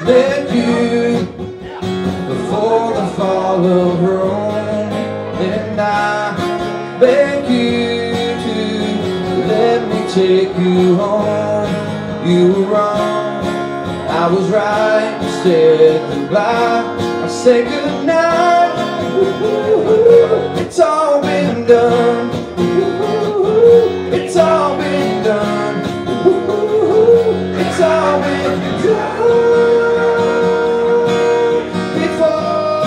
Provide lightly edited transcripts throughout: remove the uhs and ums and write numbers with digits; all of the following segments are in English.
met you before the fall of Rome, and I beg you to let me take you home. You were wrong, I was right. You said goodbye, I said goodnight. It's all been done. It's all been done. It's all been done before.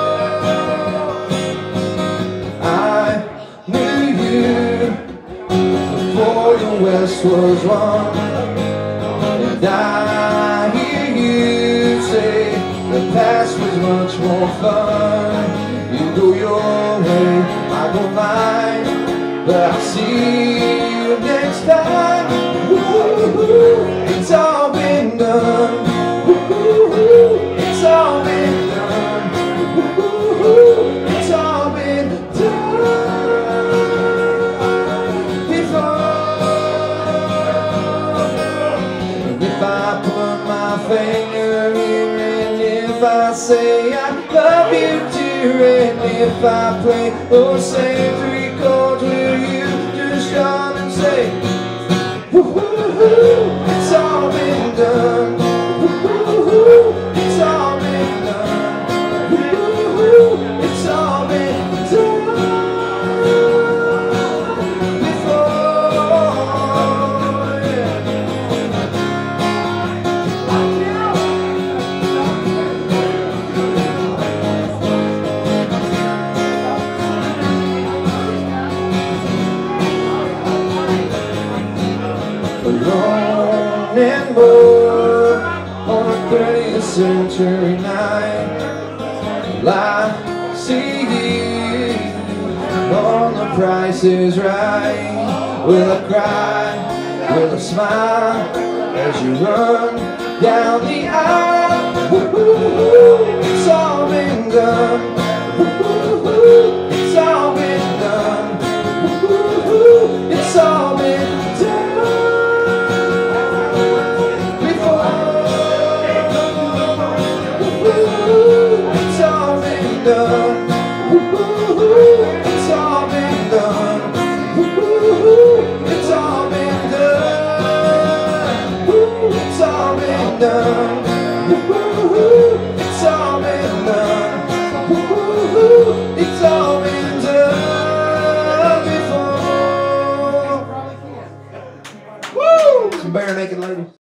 I knew you before the West was won, and I hear you say the past was much more fun. You go your way, I go mine, but I'll see you next time. It's all been done. It's all been done. It's all been done before. And if I put my finger here, and if I say I love you dear, and if I play those same three chords, will you just yawn and say, it's all been done. It's all been done. It's all been done before. Alone and bored on a 30th century night, I see you on The Price is Right. Will I cry? Will I smile as you run down the aisle? It's all been done. It's all been done. It's all been done. It's all been done. It's all been done. It's all been done. It's all been done. It's all been done. It's all been done before. Woo! Some bare naked ladies.